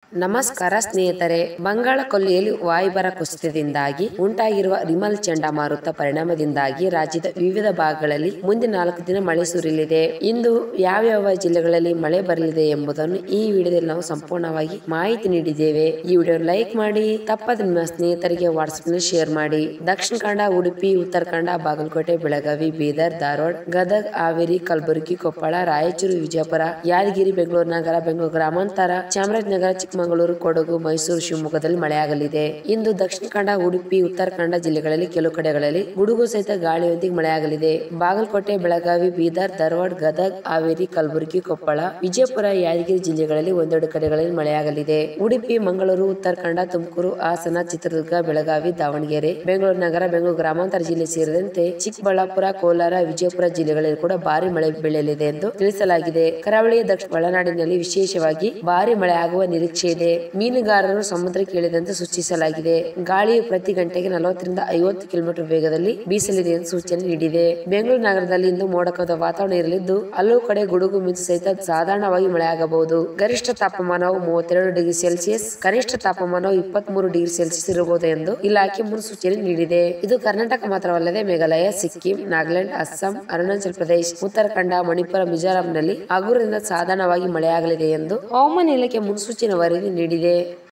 ನಮಸ್ಕಾರ ಸ್ನೇಹಿತರೆ, ಬಂಗಾಳ ಕೊಲ್ಲಿಯಲ್ಲಿ ವಾಯುಭಾರ ಕುಸಿತದಿಂದಾಗಿ ಉಂಟಾಗಿರುವ ರಿಮಲ್ ಚಂಡಮಾರುತ ಪರಿಣಾಮದಿಂದಾಗಿ ರಾಜ್ಯದ ವಿವಿಧ ಭಾಗಗಳಲ್ಲಿ ಮುಂದಿನ 4 ದಿನ ಮಳೆ ಸುರಿಯಲಿದೆ. ಇಂದು ಯಾವ್ಯಾವ ಜಿಲ್ಲೆಗಳಲ್ಲಿ ಮಳೆ ಬರಲಿದೆ ಎಂಬುದನ್ನು ಈ ವಿಡಿಯೋದಲ್ಲಿ ನಾವು ಸಂಪೂರ್ಣವಾಗಿ ಮಾಹಿತಿ ನೀಡಿದ್ದೇವೆ. ಈ ವಿಡಿಯೋ ಲೈಕ್ ಮಾಡಿ, ತಪ್ಪದೆ ನಿಮ್ಮ ಸ್ನೇಹಿತರಿಗೆ ವಾಟ್ಸ್ಆಪ್ ನಲ್ಲಿ ಶೇರ್ ಮಾಡಿ. ದಕ್ಷಿಣ ಕನ್ನಡ, ಉಡುಪಿ, ಉತ್ತರ ಕನ್ನಡ, ಬಾಗಲಕೋಟೆ, ಬೆಳಗಾವಿ, ಬೀದರ್, ಧಾರವಾಡ, ಗದಗ, ಹಾವೇರಿ, ಕಲಬುರಗಿ, ಕೊಪ್ಪಳ, ರಾಯಚೂರು, ವಿಜಯಪುರ, ಯಾದಗಿರಿ, ಬೆಂಗಳೂರು ನಗರ, ಬೆಂಗಳೂರು ಗ್ರಾಮಾಂತರ, ಚಾಮರಾಜನಗರ, ಚಿಕ್ಕಮಗಳೂರು, ಕೊಡಗು, ಮೈಸೂರು, ಶಿವಮೊಗ್ಗದಲ್ಲಿ ಮಳೆಯಾಗಲಿದೆ. ಇಂದು ದಕ್ಷಿಣ ಕನ್ನಡ, ಉಡುಪಿ, ಉತ್ತರ ಕನ್ನಡ ಜಿಲ್ಲೆಗಳಲ್ಲಿ ಕೆಲವು ಕಡೆಗಳಲ್ಲಿ ಗುಡುಗು ಸಹಿತ ಗಾಳಿಯೊಂದಿಗೆ ಮಳೆಯಾಗಲಿದೆ. ಬಾಗಲಕೋಟೆ, ಬೆಳಗಾವಿ, ಬೀದರ್, ಧಾರವಾಡ, ಗದಗ, ಹಾವೇರಿ, ಕಲಬುರಗಿ, ಕೊಪ್ಪಳ, ವಿಜಯಪುರ, ಯಾದಗಿರಿ ಜಿಲ್ಲೆಗಳಲ್ಲಿ ಒಂದೆರಡು ಕಡೆಗಳಲ್ಲಿ ಮಳೆಯಾಗಲಿದೆ. ಉಡುಪಿ, ಮಂಗಳೂರು, ಉತ್ತರ ಕನ್ನಡ, ತುಮಕೂರು, ಹಾಸನ, ಚಿತ್ರದುರ್ಗ, ಬೆಳಗಾವಿ, ದಾವಣಗೆರೆ, ಬೆಂಗಳೂರು ನಗರ, ಬೆಂಗಳೂರು ಗ್ರಾಮಾಂತರ ಜಿಲ್ಲೆ ಸೇರಿದಂತೆ ಚಿಕ್ಕಬಳ್ಳಾಪುರ, ಕೋಲಾರ, ವಿಜಯಪುರ ಜಿಲ್ಲೆಗಳಲ್ಲಿ ಕೂಡ ಭಾರಿ ಮಳೆ ಬೀಳಲಿದೆ ಎಂದು ತಿಳಿಸಲಾಗಿದೆ. ಕರಾವಳಿಯ ದಕ್ಷಿಣ ಒಳನಾಡಿನಲ್ಲಿ ವಿಶೇಷವಾಗಿ ಭಾರಿ ಮಳೆ ಆಗುವ ನಿರೀಕ್ಷೆ ಇದೆ. ಮೀನುಗಾರರು ಸಮುದ್ರಕ್ಕೆ ಇಳಿದಂತೆ ಸೂಚಿಸಲಾಗಿದೆ. ಗಾಳಿಯು ಪ್ರತಿ ಗಂಟೆಗೆ 40 ರಿಂದ 50 ಕಿಲೋಮೀಟರ್ ವೇಗದಲ್ಲಿ ಬೀಸಲಿದೆ ಎಂದು ಸೂಚನೆ ನೀಡಿದೆ. ಬೆಂಗಳೂರು ನಗರದಲ್ಲಿ ಇಂದು ಮೋಡ ಕವಿದ ವಾತಾವರಣ ಇರಲಿದ್ದು, ಹಲವು ಕಡೆ ಗುಡುಗು ಮಿಂಚು ಸಹಿತ ಸಾಧಾರಣವಾಗಿ ಮಳೆಯಾಗಬಹುದು. ಗರಿಷ್ಠ ತಾಪಮಾನವು 32 ಡಿಗ್ರಿ ಸೆಲ್ಸಿಯಸ್, ಕನಿಷ್ಠ ತಾಪಮಾನವು 23 ಡಿಗ್ರಿ ಸೆಲ್ಸಿಯಸ್ ಇರಬಹುದು ಎಂದು ಇಲಾಖೆ ಮುನ್ಸೂಚನೆ ನೀಡಿದೆ. ಇದು ಕರ್ನಾಟಕ ಮಾತ್ರವಲ್ಲದೆ ಮೇಘಾಲಯ, ಸಿಕ್ಕಿಂ, ನಾಗಾಲ್ಯಾಂಡ್, ಅಸ್ಸಾಂ, ಅರುಣಾಚಲ ಪ್ರದೇಶ, ಉತ್ತರಾಖಂಡ, ಮಣಿಪುರ, ಮಿಜೋರಾಂನಲ್ಲಿ ಹಗುರದಿಂದ ಸಾಧಾರಣವಾಗಿ ಮಳೆಯಾಗಲಿದೆ ಎಂದು ಹವಾಮಾನ ಇಲಾಖೆ ಮುನ್ಸೂಚನೆ ವರದಿ ನೀಡಿದೆ.